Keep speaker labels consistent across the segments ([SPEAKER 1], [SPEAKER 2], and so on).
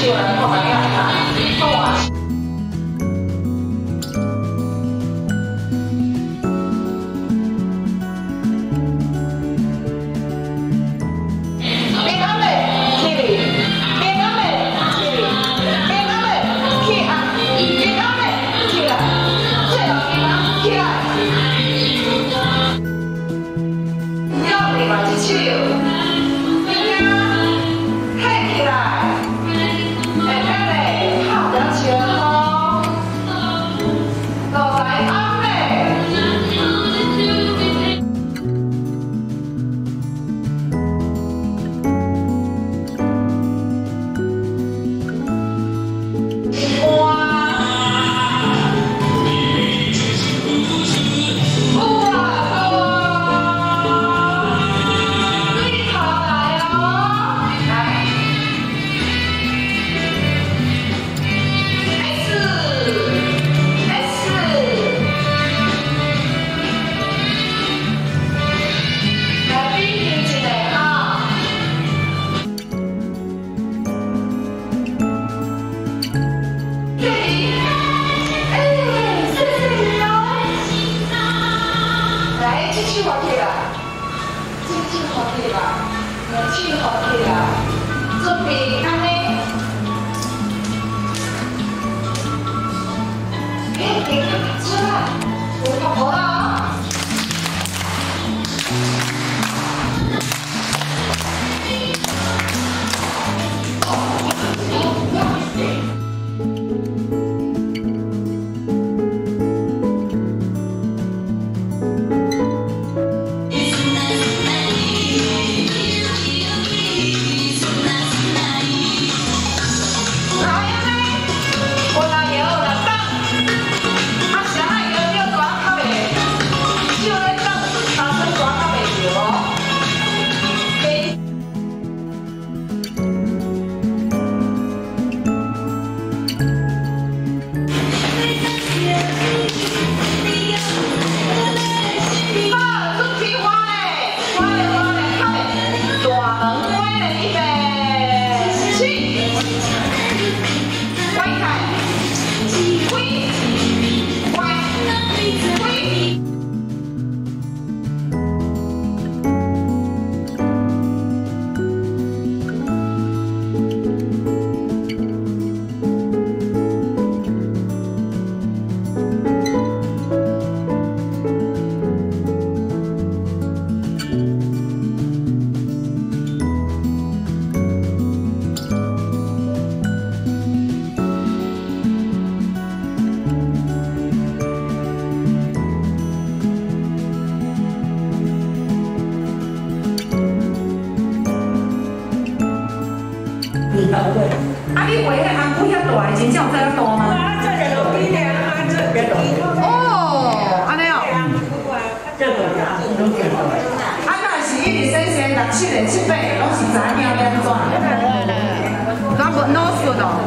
[SPEAKER 1] 啊，你画迄红龟遐大，真正有这样大吗？
[SPEAKER 2] 啊，这个路边的啊，这个
[SPEAKER 1] 哦，安尼哦。
[SPEAKER 2] 这个呀，拢见到。
[SPEAKER 1] 啊，那是一直先6、7、7、8，拢是知影要安怎？咱无脑术哦。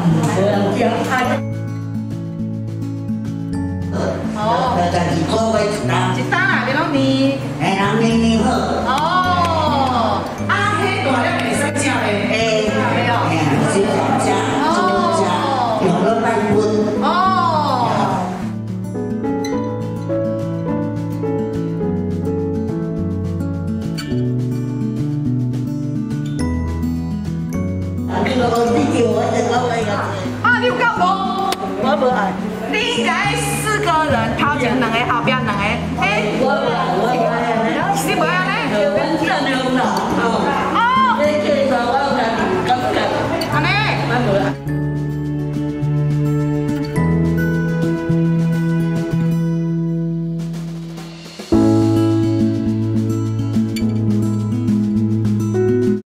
[SPEAKER 1] 哦。
[SPEAKER 3] 但是做伙一单。
[SPEAKER 1] 一单内面拢面。
[SPEAKER 3] 哎，人面好。
[SPEAKER 1] 哦。啊，迄大了袂使食咧。哎，对哦。
[SPEAKER 3] 哎，少食，少食，用了慢温。
[SPEAKER 1] 哦。
[SPEAKER 3] 你个你叫我这个那个。
[SPEAKER 1] 啊，你有搞无？
[SPEAKER 3] 我无爱。
[SPEAKER 1] 你来4个人，头前2个，后边2个，哎。
[SPEAKER 3] 我无爱。
[SPEAKER 1] 你无安尼？
[SPEAKER 3] 这样啦。
[SPEAKER 1] 哦。